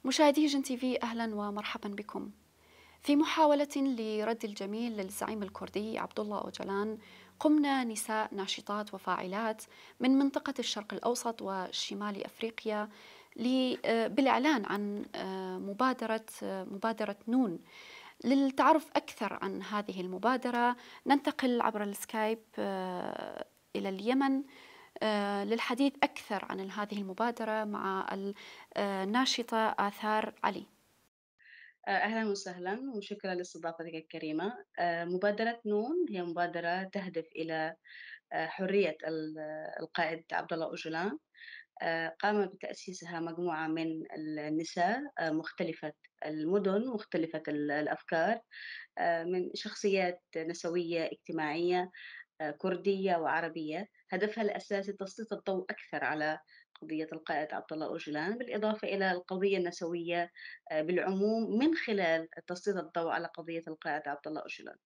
مشاهدي جن تي في، أهلا ومرحبا بكم. في محاولة لرد الجميل للزعيم الكردي عبد الله أوجلان، قمنا نساء ناشطات وفاعلات من منطقة الشرق الأوسط وشمال أفريقيا بالإعلان عن مبادرة نون. للتعرف أكثر عن هذه المبادرة ننتقل عبر السكايب إلى اليمن للحديث أكثر عن هذه المبادرة مع الناشطة آثار علي. أهلا وسهلا وشكرا لاستضافتك الكريمة. مبادرة نون هي مبادرة تهدف إلى حرية القائد عبد الله أوجلان. قام بتأسيسها مجموعة من النساء، مختلفة المدن، مختلفة الأفكار، من شخصيات نسوية اجتماعية، كردية وعربية. هدفها الأساسي تسليط الضوء أكثر على قضية القائد عبد الله أوجلان، بالإضافة إلى القضية النسوية بالعموم، من خلال تسليط الضوء على قضية القائد عبد الله أوجلان.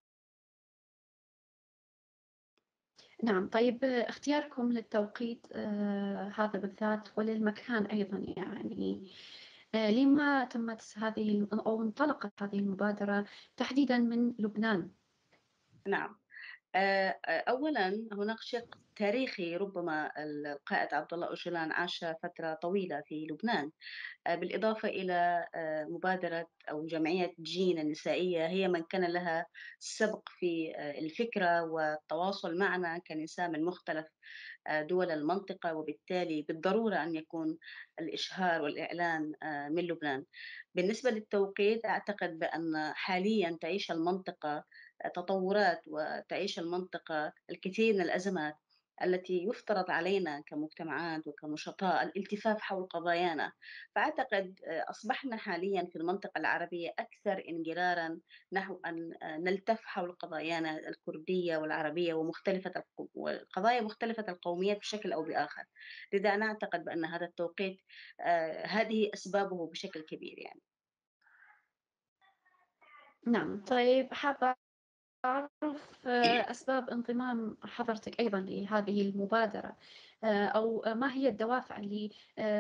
نعم، طيب اختياركم للتوقيت هذا بالذات وللمكان أيضا، يعني لما تمت هذه أو انطلقت هذه المبادرة تحديدا من لبنان؟ نعم. أولًا هناك شِق تاريخي. ربما القائد عبد الله أوجلان عاش فترة طويلة في لبنان، بالإضافة إلى مبادرة أو جمعية جين النسائية، هي من كان لها سبق في الفكرة والتواصل معنا كنساء من مختلف دول المنطقة، وبالتالي بالضرورة أن يكون الإشهار والإعلان من لبنان. بالنسبة للتوقيت، أعتقد بأن حاليًا تعيش المنطقة تطورات، وتعيش المنطقة الكثير من الأزمات التي يفترض علينا كمجتمعات وكنشطاء الالتفاف حول قضايانا. فأعتقد أصبحنا حاليًا في المنطقة العربية أكثر انجرارًا نحو أن نلتف حول قضايانا الكردية والعربية وقضايا مختلفة القوميات بشكل أو بآخر. لذا أنا أعتقد بأن هذا التوقيت هذه أسبابه بشكل كبير يعني. نعم، طيب حابة أعرف أسباب انضمام حضرتك أيضا لهذه المبادرة، أو ما هي الدوافع اللي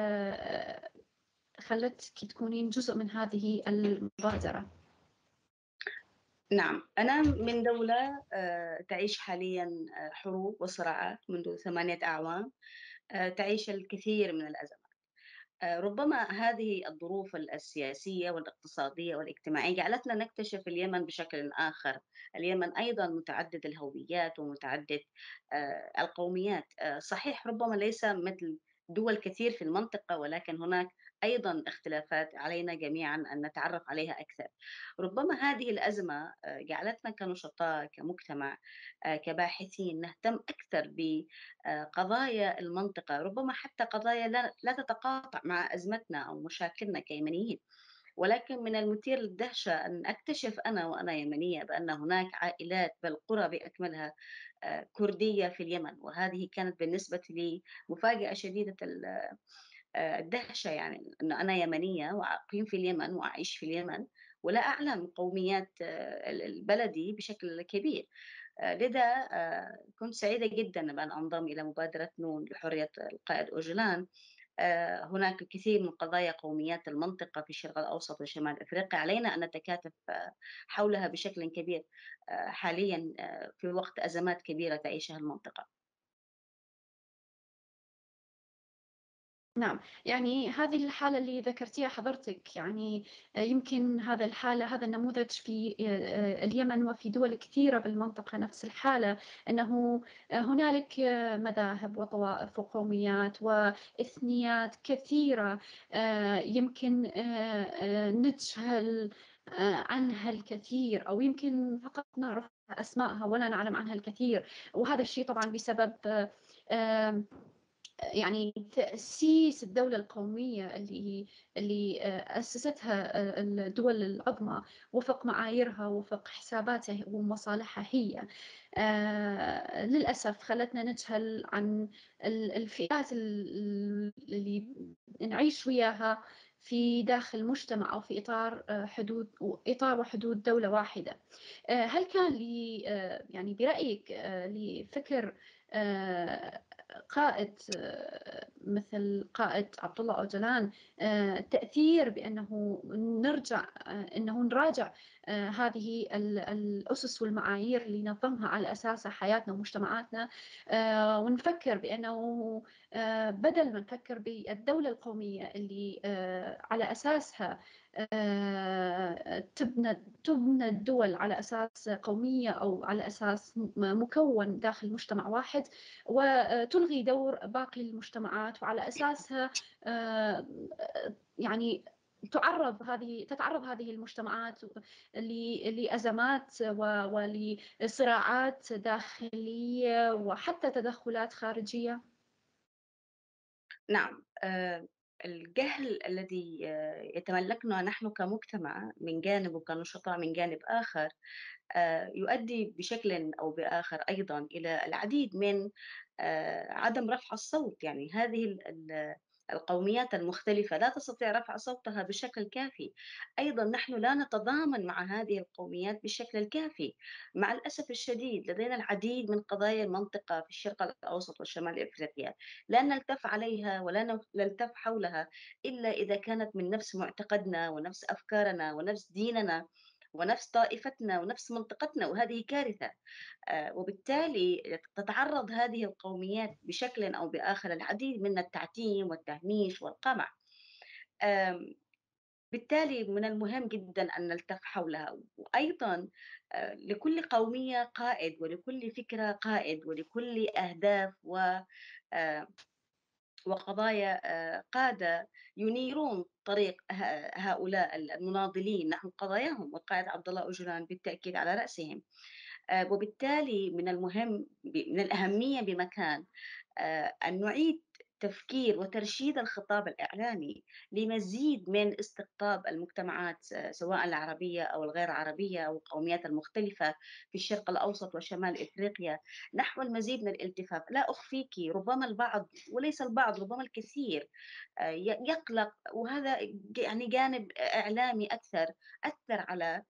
خلتك تكونين جزء من هذه المبادرة؟ نعم، أنا من دولة تعيش حاليًا حروب وصراعات منذ 8 أعوام، تعيش الكثير من الأزمات. ربما هذه الظروف السياسية والاقتصادية والاجتماعية جعلتنا نكتشف اليمن بشكل آخر. اليمن أيضًا متعدد الهويات ومتعدد القوميات. صحيح ربما ليس مثل دول كثير في المنطقة، ولكن هناك أيضًا اختلافات علينا جميعًا أن نتعرف عليها أكثر. ربما هذه الأزمة جعلتنا كنشطاء، كمجتمع، كباحثين نهتم أكثر قضايا المنطقة، ربما حتى قضايا لا تتقاطع مع أزمتنا أو مشاكلنا كيمنيين. ولكن من المثير للدهشة أن أكتشف أنا وأنا يمنية بأن هناك عائلات، بل قرى بأكملها، كردية في اليمن. وهذه كانت بالنسبة لي مفاجأة شديدة الدهشة، يعني أن أنا يمنية وأقيم في اليمن وأعيش في اليمن ولا أعلم قوميات بلدي بشكل كبير. لذا كنت سعيدة جدًا بأن أنضم إلى مبادرة نون لحرية القائد أوجلان. هناك الكثير من قضايا قوميات المنطقة في الشرق الأوسط وشمال أفريقيا، علينا أن نتكاتف حولها بشكل كبير حاليًا، في وقت أزمات كبيرة تعيشها المنطقة. نعم، يعني هذه الحالة اللي ذكرتيها حضرتك، يعني يمكن هذا النموذج في اليمن وفي دول كثيرة بالمنطقة نفس الحالة، أنه هنالك مذاهب وطوائف وقوميات وإثنيات كثيرة، يمكن نجهل عنها الكثير، أو يمكن فقط نعرف أسماءها ولا نعلم عنها الكثير. وهذا الشيء طبعا بسبب آه، يعني تأسيس الدولة القومية اللي أسستها الدول العظمى وفق معاييرها وفق حساباتها ومصالحها هي. للأسف خلتنا نجهل عن الفئات اللي نعيش وياها في داخل مجتمع أو في إطار إطار وحدود دولة واحدة. هل كان لي يعني برأيك لفكر قائد مثل قائد عبد الله أوجلان تأثير بأنه نرجع أنه نراجع هذه الأسس والمعايير اللي نظمها على أساسها حياتنا ومجتمعاتنا، ونفكر بأنه بدل ما نفكر بالدولة القومية اللي على أساسها تبنى الدول على أساس قومية أو على أساس مكون داخل مجتمع واحد، وتلغي دور باقي المجتمعات، وعلى أساسها يعني تتعرض هذه المجتمعات لأزمات ولصراعات داخلية وحتى تدخلات خارجية. نعم. الجهل الذي يتملكنا نحن كمجتمع من جانب وكنشطاء من جانب آخر يؤدي بشكل أو بآخر أيضًا إلى العديد من عدم رفع الصوت. يعني هذه القوميات المختلفة لا تستطيع رفع صوتها بشكل كافي. أيضًا نحن لا نتضامن مع هذه القوميات بالشكل الكافي. مع الأسف الشديد لدينا العديد من قضايا المنطقة في الشرق الأوسط وشمال إفريقيا لا نلتف عليها ولا نلتف حولها إلا إذا كانت من نفس معتقدنا ونفس أفكارنا ونفس ديننا ونفس طائفتنا ونفس منطقتنا، وهذه كارثة. وبالتالي تتعرض هذه القوميات بشكل أو بآخر العديد من التعتيم والتهميش والقمع. آمم، بالتالي من المهم جدًا أن نلتف حولها، وأيضًا لكل قومية قائد، ولكل فكرة قائد، ولكل أهداف آآ وقضايا قادة ينيرون طريق هؤلاء المناضلين نحو قضاياهم، والقائد عبد الله أوجلان بالتأكيد على رأسهم. وبالتالي من المهم من الأهمية بمكان أن نعيد تفكير وترشيد الخطاب الإعلامي لمزيد من استقطاب المجتمعات سواء العربية أو الغير عربية أو القوميات المختلفة في الشرق الأوسط وشمال إفريقيا نحو المزيد من الالتفاف. لا أخفيك ربما البعض وليس البعض ربما الكثير يقلق، وهذا يعني جانب إعلامي أثر على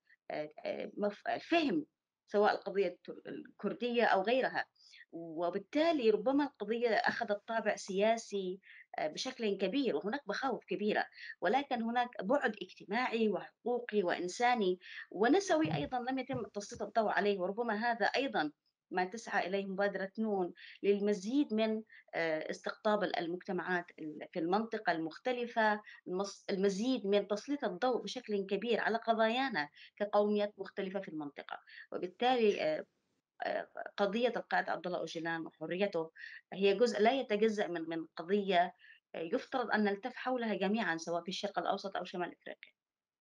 فهم سواء القضية الكردية أو غيرها. وبالتالي ربما القضية أخذت طابع سياسي بشكل كبير، وهناك مخاوف كبيرة، ولكن هناك بعد اجتماعي وحقوقي وإنساني ونسوي أيضا لم يتم تسليط الضوء عليه. وربما هذا أيضا ما تسعى إليه مبادرة نون للمزيد من استقطاب المجتمعات في المنطقة المختلفة، المزيد من تسليط الضوء بشكل كبير على قضايانا كقوميات مختلفة في المنطقة. وبالتالي قضية القائد عبد الله أوجلان وحريته هي جزء لا يتجزأ من قضية يفترض أن نلتف حولها جميعًا سواء في الشرق الأوسط أو شمال إفريقيا.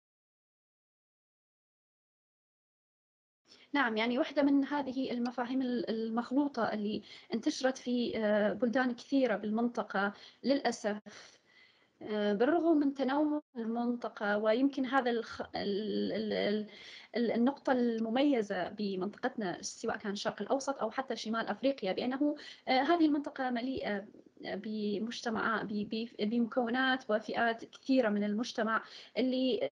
نعم، يعني واحدة من هذه المفاهيم المخلوطة اللي انتشرت في بلدان كثيرة بالمنطقة للأسف، بالرغم من تنوع المنطقة، ويمكن هذا النقطة المميزة بمنطقتنا سواء كان الشرق الأوسط أو حتى شمال أفريقيا، بأنه هذه المنطقة مليئة بمجتمع بمكونات وفئات كثيرة من المجتمع اللي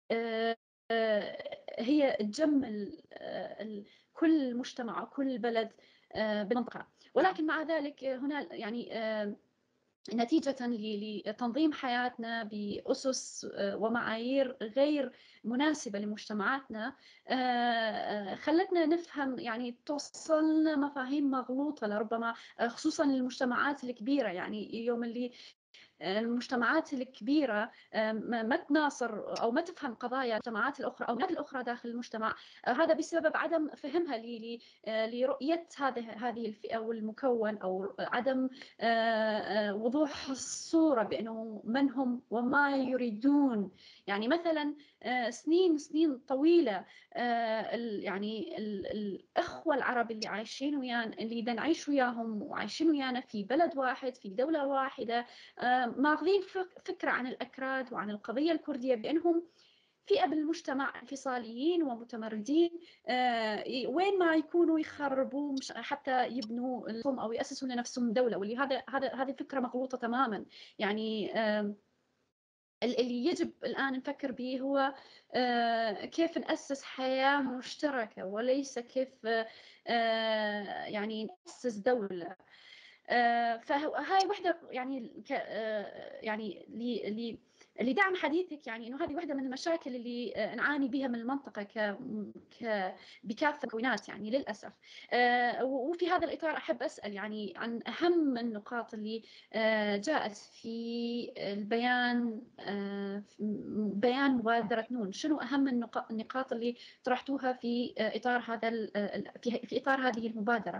هي تجمل كل مجتمع وكل بلد بالمنطقة. نعم. ولكن مع ذلك هنا يعني نتيجة لتنظيم حياتنا بأسس ومعايير غير مناسبة لمجتمعاتنا، خلتنا نفهم، يعني توصلنا مفاهيم مغلوطة لربما، خصوصا للمجتمعات الكبيرة. يعني يوم اللي المجتمعات الكبيرة ما تناصر أو ما تفهم قضايا المجتمعات الأخرى أو الناس الأخرى داخل المجتمع، هذا بسبب عدم فهمها لرؤية هذه الفئة والمكون، أو عدم وضوح الصورة بأنه من هم وما يريدون. يعني مثلا سنين طويلة يعني الأخوة العرب اللي عايشين ويانا، اللي نعيش وياهم وعايشين ويانا في بلد واحد في دولة واحدة، ماخذين فكرة عن الأكراد وعن القضية الكردية بأنهم فئة بالمجتمع انفصاليين ومتمردين، وين ما يكونوا يخربوا حتى يبنوا لهم أو يأسسوا لنفسهم دولة. واللي هذه فكرة مغلوطة تماما. يعني اللي يجب الآن نفكر به هو كيف نأسس حياة مشتركة، وليس كيف يعني نأسس دولة. فهاي وحدة يعني يعني لدعم حديثك، يعني إنه هذه واحدة من المشاكل اللي نعاني بها من المنطقة بكافة المكونات يعني للأسف. وفي هذا الإطار أحب أسأل يعني عن أهم النقاط اللي جاءت في البيان، بيان مبادرة نون. شنو أهم النقاط اللي طرحتوها في إطار في إطار هذه المبادرة؟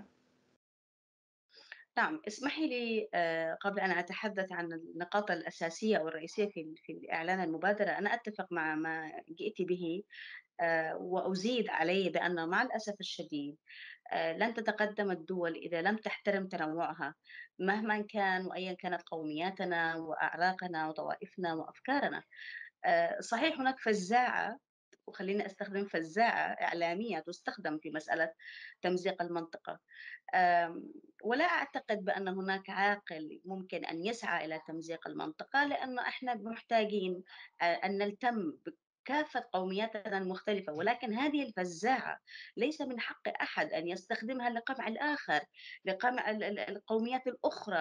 نعم، اسمحي لي قبل أن أتحدث عن النقاط الأساسية أو الرئيسية في إعلان المبادرة، أنا أتفق مع ما جئتِ به، وأزيد عليه بأنه مع الأسف الشديد لن تتقدم الدول إذا لم تحترم تنوعها مهما كان وأيا كانت قومياتنا وأعراقنا وطوائفنا وأفكارنا. صحيح هناك فزاعة، وخلّيني أستخدم فزاعة إعلامية تُستخدم في مسألة تمزيق المنطقة. ولا أعتقد بأن هناك عاقل ممكن أن يسعى إلى تمزيق المنطقة، لأنه إحنا محتاجين أن نلتم بكافة قومياتنا المختلفة، ولكن هذه الفزاعة ليس من حق أحد أن يستخدمها لقمع الآخر، لقمع القوميات الأخرى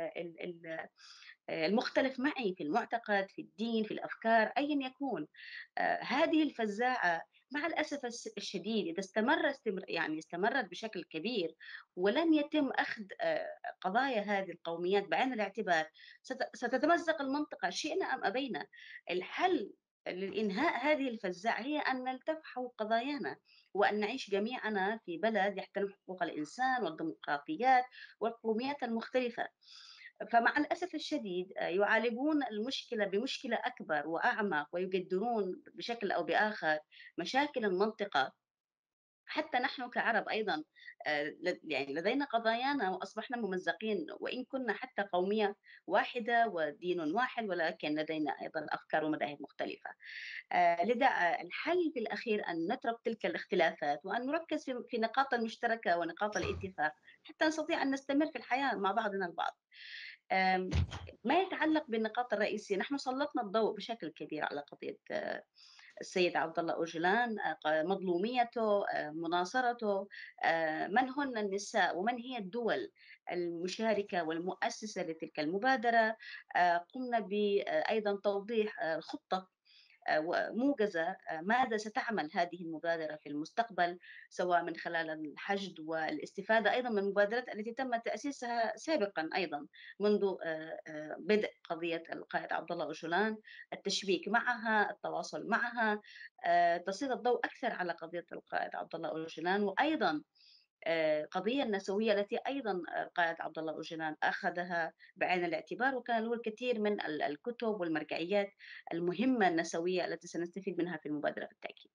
المختلف معي في المعتقد، في الدين، في الأفكار، أيًا يكون. هذه الفزاعة مع الأسف الشديد إذا يعني استمرت بشكل كبير ولم يتم أخذ قضايا هذه القوميات بعين الاعتبار، ستتمزق المنطقة شئنا أم أبينا. الحل لإنهاء هذه الفزاعة هي أن نلتف حول قضايانا، وأن نعيش جميعنا في بلد يحترم حقوق الإنسان والديمقراطيات والقوميات المختلفة. فمع الأسف الشديد يعالجون المشكلة بمشكلة أكبر وأعمق، ويجدرون بشكل أو بآخر مشاكل المنطقة. حتى نحن كعرب أيضًا يعني لدينا قضايانا وأصبحنا ممزقين، وإن كنا حتى قومية واحدة ودين واحد، ولكن لدينا أيضًا أفكار ومذاهب مختلفة. لذا الحل في الأخير أن نترك تلك الاختلافات وأن نركز في النقاط المشتركة ونقاط الاتفاق، حتى نستطيع أن نستمر في الحياة مع بعضنا البعض. آمم، ما يتعلق بالنقاط الرئيسية، نحن سلّطنا الضوء بشكل كبير على قضية السيد عبد الله أوجلان، مظلوميته، مناصرته، من هن النساء ومن هي الدول المشاركة والمؤسسة لتلك المبادرة. قمنا أيضًا توضيح خطة وموجزة ماذا ستعمل هذه المبادرة في المستقبل، سواء من خلال الحشد والاستفادة أيضًا من المبادرات التي تم تأسيسها سابقًا أيضًا منذ بدء قضية القائد عبد الله أوجلان، التشبيك معها، التواصل معها، تسليط الضوء أكثر على قضية القائد عبد الله أوجلان، وأيضًا القضية النسوية التي أيضًا القائد عبد الله أوجلان أخذها بعين الاعتبار، وكان له الكثير من الكتب والمرجعيات المهمة النسوية التي سنستفيد منها في المبادرة بالتأكيد.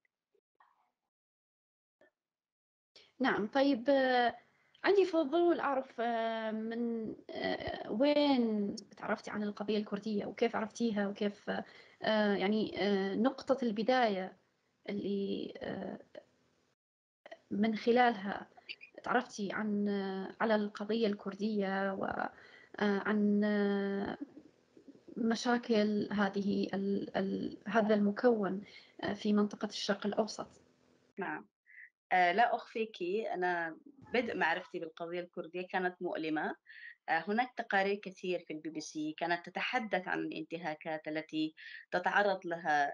نعم. طيب عندي فضول أعرف من وين تعرفتِ عن القضية الكردية، وكيف عرفتيها، وكيف يعني نقطة البداية اللي من خلالها تعرفتِ على القضية الكردية، وعن مشاكل هذا المكون في منطقة الشرق الأوسط؟ نعم. لا أخفيكِ، أنا بدء معرفتي بالقضية الكردية كانت مؤلمة. هناك تقارير كثير في الBBC كانت تتحدث عن الانتهاكات التي تتعرض لها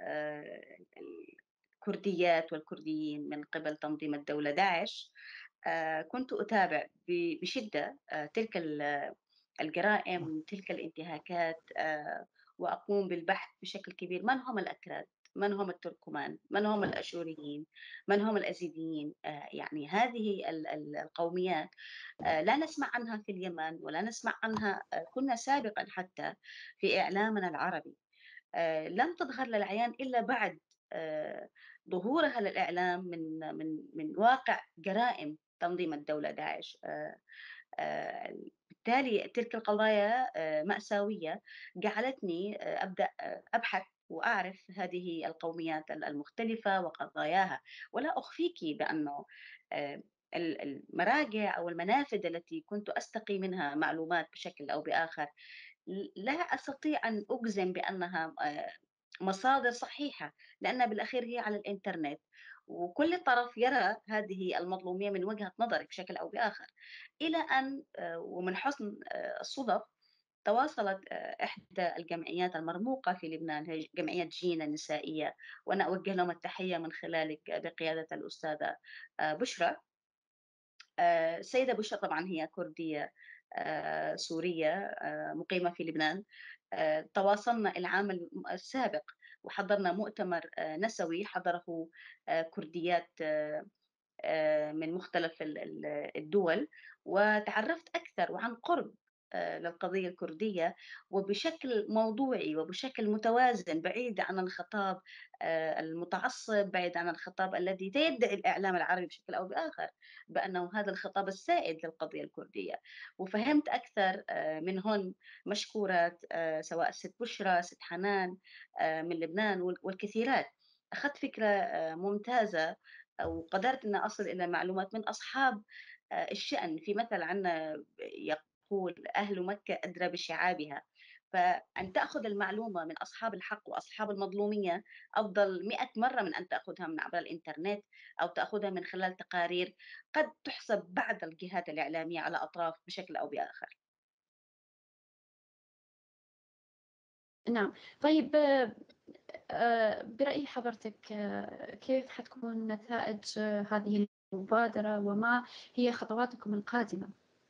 الكرديات والكرديين من قبل تنظيم الدولة داعش. كنت أتابع بشدة تلك الجرائم، تلك الانتهاكات، وأقوم بالبحث بشكل كبير من هم الأكراد، من هم التركمان، من هم الأشوريين، من هم الأزيديين. يعني هذه القوميات لا نسمع عنها في اليمن ولا نسمع عنها، كنا سابقًا حتى في إعلامنا العربي. لم تظهر للعيان إلا بعد ظهورها للإعلام من واقع جرائم تنظيم الدولة داعش. بالتالي تلك القضايا مأساوية جعلتني أبدأ أبحث وأعرف هذه القوميات المختلفة وقضاياها. ولا أخفيكِ بأنه آآ المراجع أو المنافذ التي كنت أستقي منها معلومات بشكل أو بآخر لا أستطيع أن أجزم بأنها مصادر صحيحة، لأنها بالأخير هي على الإنترنت، وكل طرف يرى هذه المظلومية من وجهة نظره بشكل أو بآخر، إلى أن ومن حسن الصُدف تواصلت إحدى الجمعيات المرموقة في لبنان، هي جمعية جينا النسائية، وأنا أوجه لهم التحية من خلالِك بقيادة الأستاذة بشرى. السيدة بشرى طبعًا هي كردية سورية مقيمة في لبنان. تواصلنا العام السابق وحضرنا مؤتمر نسوي حضره كرديات من مختلف الدول، وتعرّفت أكثر وعن قُرب للقضية الكردية، وبشكل موضوعي وبشكل متوازن بعيد عن الخطاب المتعصب، بعيد عن الخطاب الذي يدعي الإعلام العربي بشكل أو بآخر بأنه هذا الخطاب السائد للقضية الكردية، وفهمت أكثر منهن مشكورات سواء الست بشرى، ست حنان من لبنان والكثيرات. أخذت فكرة ممتازة وقدرت إني أصل إلى معلومات من أصحاب الشأن، في مثل عندنا يقول: "أهل مكة أدرى بشعابها." فأن تأخذ المعلومة من أصحاب الحق وأصحاب المظلومية أفضل 100 مرة من أن تأخذها من عبر الإنترنت أو تأخذها من خلال تقارير قد تُحسب بعض الجهات الإعلامية على أطراف بشكل أو بآخر. نعم. طيب برأي حضرتك كيف حتكون نتائج هذه المبادرة وما هي خطواتكم القادمة؟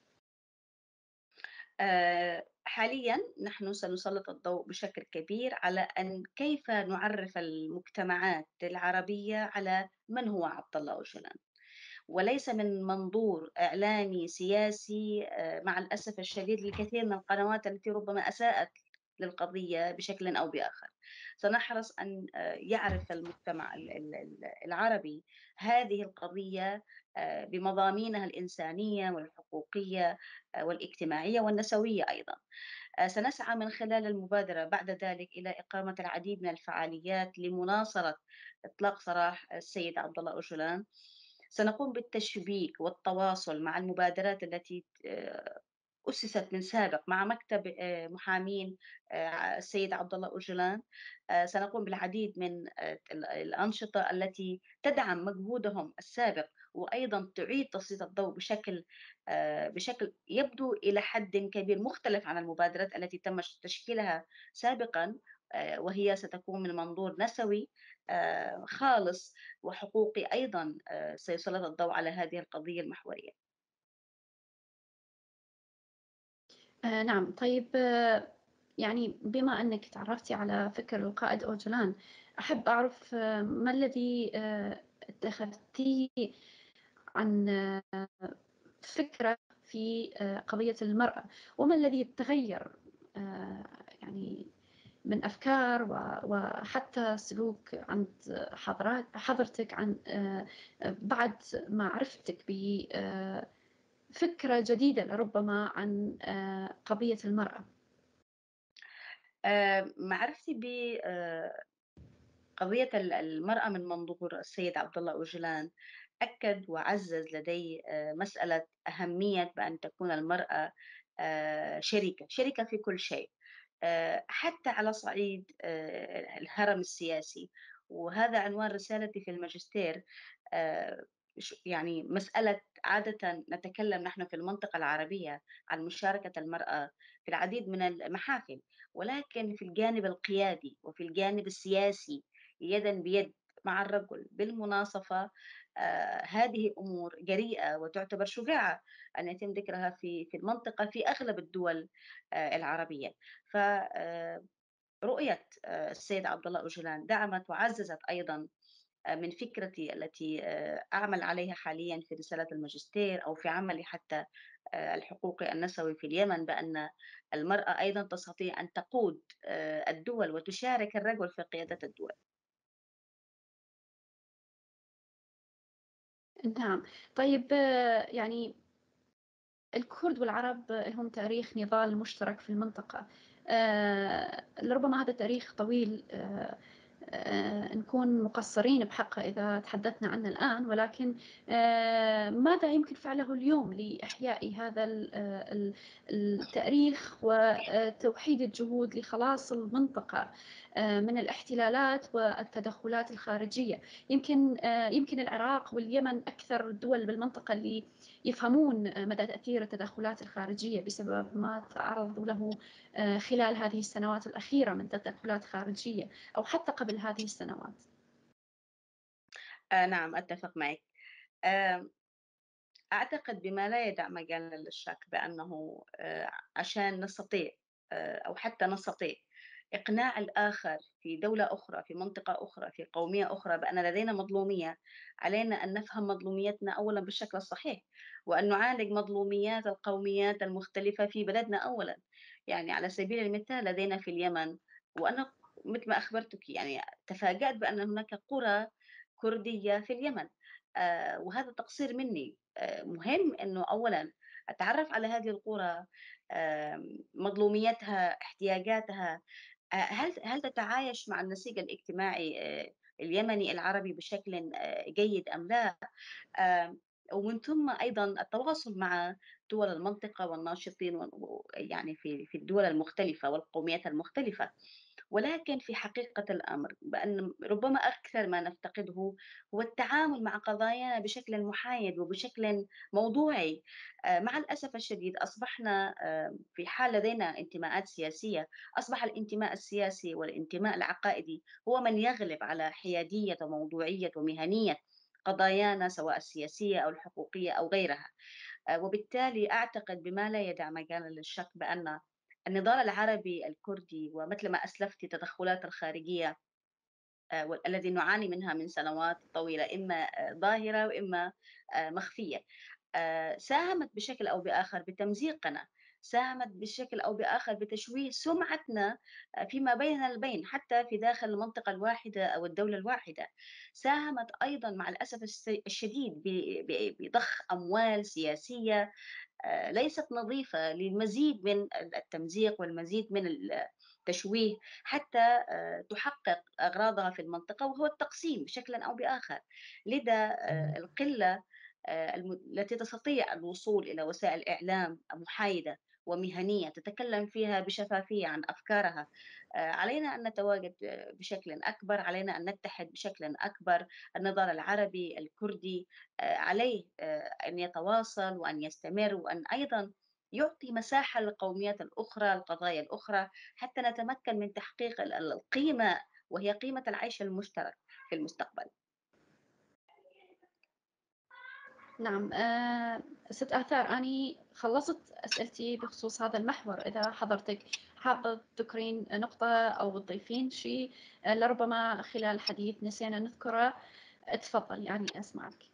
حاليًا نحن سنسلّط الضوء بشكل كبير على كيف نعرّف المجتمعات العربية على من هو عبد الله أوجلان. وليس من منظور إعلامي سياسي مع الأسف الشديد للكثير من القنوات التي ربما أساءت للقضية بشكل أو بآخر. سنحرص أن يعرف المجتمع العربي هذه القضية بمضامينها الإنسانية والحقوقية والاجتماعية والنسوية أيضًا. سنسعى من خلال المبادرة بعد ذلك إلى إقامة العديد من الفعاليات لمناصرة إطلاق سراح السيد عبد الله أوجلان. سنقوم بالتشبيك والتواصل مع المبادرات التي أُسست من سابق مع مكتب محامين السيد عبد الله أوجلان. سنقوم بالعديد من الأنشطة التي تدعم مجهودهم السابق، وأيضًا تعيد تسليط الضوء بشكل يبدو إلى حدٍ كبير مختلف عن المبادرات التي تم تشكيلها سابقًا، وهي ستكون من منظور نسوي خالص وحقوقي أيضًا. سيسلط الضوء على هذه القضية المحورية. نعم. طيب يعني بما أنِّك تعرّفتِ على فكر القائد أوجلان، أحب أعرف ما الذي اتخذتيه عن فكرة في قضية المرأة، وما الذي تغيّر آآ يعني من أفكار وحتى سلوك عند حضرتِك عن بعد ما عرفتِك فكرة جديدة لربما عن قضية المرأة. معرفتي قضية المرأة من منظور السيد عبد الله أوجلان أكد وعزز لدي مسألة أهمية بأن تكون المرأة شريكة في كل شيء، حتى على صعيد الهرم السياسي، وهذا عنوان رسالتي في الماجستير. يعني مسألة عادة نتكلم نحن في المنطقة العربية عن مشاركة المرأة في العديد من المحافل، ولكن في الجانب القيادي وفي الجانب السياسي يدًا بيد مع الرجل بالمناصفة، هذه أمور جريئة وتُعتبر شجاعة أن يتم ذكرها في المنطقة في أغلب الدول العربية. ف رؤية السيد عبد الله أوجلان دعمت وعززت أيضًا من فكرتي التي أعمل عليها حاليًا في رسالة الماجستير أو في عملي حتى الحقوقي النسوي في اليمن، بأن المرأة أيضًا تستطيع أن تقود الدول وتشارك الرجل في قيادة الدول. نعم. طيب يعني الكرد والعرب لهم تاريخ نضال مشترك في المنطقة. لربما هذا التاريخ طويل، نكون مقصرين بحقه إذا تحدثنا عنه الآن، ولكن ماذا يمكن فعله اليوم لإحياء هذا التاريخ وتوحيد الجهود لخلاص المنطقة من الاحتلالات والتدخلات الخارجية. يمكن العراق واليمن أكثر الدول بالمنطقة اللي يفهمون مدى تأثير التدخلات الخارجية بسبب ما تعرضوا له خلال هذه السنوات الأخيرة من تدخلات خارجية، أو حتى قبل هذه السنوات. نعم، أتفق معك. آه، أعتقد بما لا يدع مجال للشك بأنه عشان نستطيع أو حتى نستطيع إقناع الآخر في دولة أخرى، في منطقة أخرى، في قومية أخرى بأن لدينا مظلومية، علينا أن نفهم مظلوميتنا أولا بالشكل الصحيح، وأن نعالج مظلوميات القوميات المختلفة في بلدنا أولا. يعني على سبيل المثال لدينا في اليمن، وأنا مثل ما أخبرتك يعني تفاجأت بأن هناك قرى كردية في اليمن. وهذا تقصير مني. مهم إنه أولًا أتعرّف على هذه القرى، مظلوميتها، احتياجاتها، هل تتعايش مع النسيج الاجتماعي اليمني العربي بشكل جيد أم لا؟ ومن ثم أيضًا التواصل مع دول المنطقة والناشطين يعني في الدول المختلفة والقوميات المختلفة. ولكن في حقيقة الأمر بأن ربما أكثر ما نفتقده هو التعامل مع قضايانا بشكل محايد وبشكل موضوعي. مع الأسف الشديد أصبحنا في حال لدينا انتماءات سياسية، أصبح الانتماء السياسي والانتماء العقائدي هو من يغلب على حيادية وموضوعية ومهنية قضايانا سواء السياسية أو الحقوقية أو غيرها. وبالتالي أعتقد بما لا يدع مجالا للشك بأن النضال العربي الكردي، ومثل ما أسلفت التدخلات الخارجية الذي نعاني منها من سنوات طويلة، إما ظاهرة وإما مخفية، ساهمت بشكل أو بآخر بتمزيقنا، ساهمت بشكل أو بآخر بتشويه سمعتنا فيما بيننا البين حتى في داخل المنطقة الواحدة أو الدولة الواحدة. ساهمت أيضا مع الأسف الشديد بضخ أموال سياسية ليست نظيفة للمزيد من التمزيق والمزيد من التشويه حتى تحقق أغراضها في المنطقة، وهو التقسيم بشكل أو بآخر. لذا القلة التي تستطيع الوصول إلى وسائل إعلام محايدة ومهنية تتكلم فيها بشفافية عن أفكارها، علينا أن نتواجد بشكل أكبر، علينا أن نتحد بشكل أكبر. النضال العربي الكردي عليه أن يتواصل وأن يستمر، وأن أيضا يعطي مساحة للقوميات الأخرى، القضايا الأخرى، حتى نتمكن من تحقيق القيمة، وهي قيمة العيش المشترك في المستقبل. نعم. ست آثار، أني خلصت أسئلتي بخصوص هذا المحور. إذا حضرتك حابة تذكرين نقطة أو تضيفين شيء لربما خلال الحديث نسينا نذكره، تفضل، يعني أسمعك.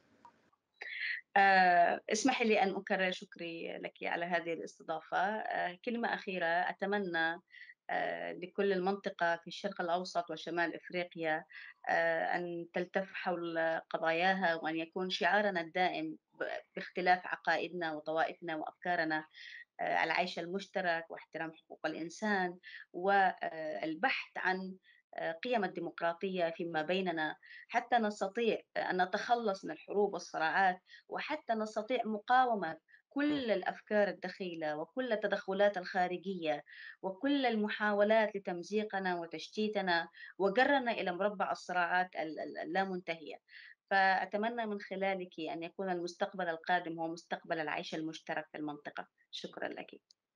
اسمحي لي أن أكرر شكري لك على هذه الاستضافة. كلمة أخيرة، أتمنى لكل المنطقة في الشرق الأوسط وشمال إفريقيا أن تلتف حول قضاياها، وأن يكون شعارنا الدائم باختلاف عقائدنا وطوائفنا وأفكارنا العيش المشترك واحترام حقوق الإنسان والبحث عن قيم الديمقراطية فيما بيننا، حتى نستطيع أن نتخلص من الحروب والصراعات، وحتى نستطيع مقاومة كل الأفكار الدخيلة وكل التدخلات الخارجية وكل المحاولات لتمزيقنا وتشتيتنا وجرنا إلى مربع الصراعات اللامنتهية. فأتمنى من خلالك أن يكون المستقبل القادم هو مستقبل العيش المشترك في المنطقة. شكرا لك.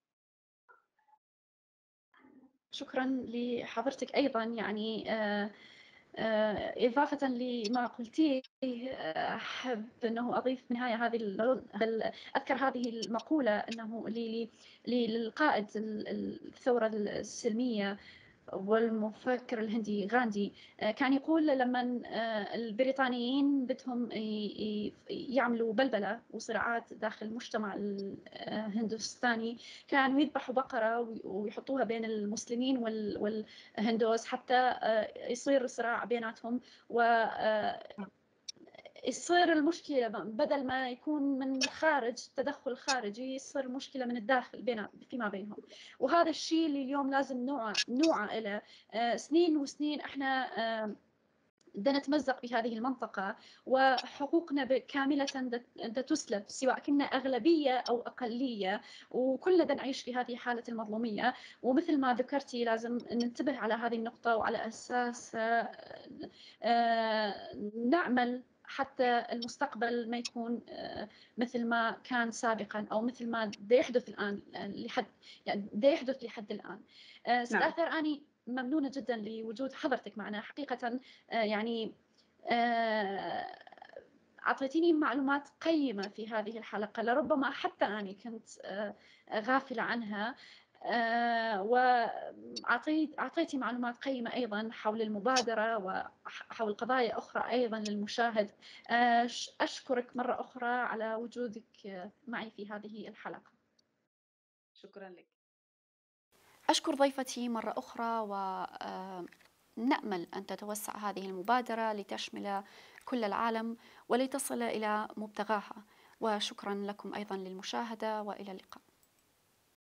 شكرا لحضرتك أيضا. يعني إضافة لما قلتيه، أحب أنه أضيف بالنهاية أذكر هذه المقولة أنه للقائد الثورة السلمية والمفكر الهندي غاندي، كان يقول لما البريطانيين بدهم يعملوا بلبلة وصراعات داخل المجتمع الهندوستاني، كانوا يذبحوا بقرة ويحطوها بين المسلمين والهندوس حتى يصير صراع بيناتهم، و يصير المشكلة بدل ما يكون من الخارج تدخل خارجي، يصير مشكلة من الداخل فيما بينهم. وهذا الشيء اللي اليوم لازم نوعى إلى. سنين وسنين احنا بدنا نتمزق بهذه المنطقة، وحقوقنا كاملة تسلب، سواء كنا أغلبية أو أقلية، وكلنا بدنا نعيش في هذه حالة المظلومية. ومثل ما ذكرتي لازم ننتبه على هذه النقطة، وعلى أساس نعمل حتى المستقبل ما يكون مثل ما كان سابقا، أو مثل ما دا يحدث الآن لحد، يعني دا يحدث لحد الآن. ست نعم. آثر، أني ممنونة جدا لوجود حضرتك معنا حقيقة. يعني أعطيتيني معلومات قيمة في هذه الحلقة، لربما حتى أنا كنت غافلة عنها. وأعطيتي معلومات قيمة أيضا حول المبادرة وحول قضايا أخرى أيضا للمشاهد. أشكرك مرة أخرى على وجودك معي في هذه الحلقة. شكرا لك. أشكر ضيفتي مرة أخرى، ونأمل أن تتوسع هذه المبادرة لتشمل كل العالم ولتصل إلى مبتغاها. وشكرا لكم أيضا للمشاهدة، وإلى اللقاء.